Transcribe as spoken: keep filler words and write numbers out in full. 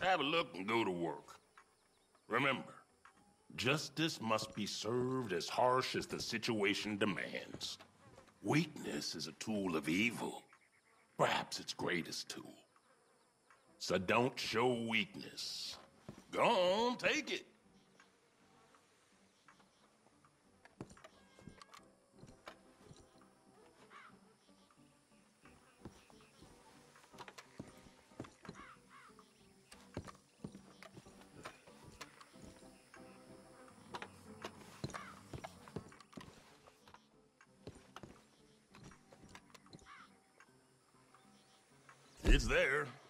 Have a look and go to work. Remember, justice must be served as harsh as the situation demands. Weakness is a tool of evil, perhaps its greatest tool. So don't show weakness. Go on, take it. It's there.